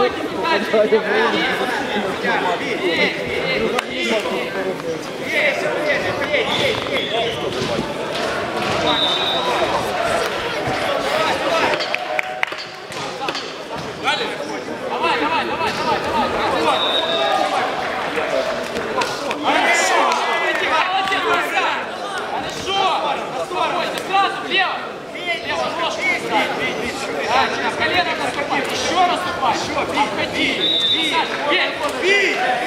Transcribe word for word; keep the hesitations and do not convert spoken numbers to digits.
Давай, давай, давай, давай, давай. Сразу влево! Лево, ножку! Да, колено наступай! Еще наступай! Обходи! Бей! Бей!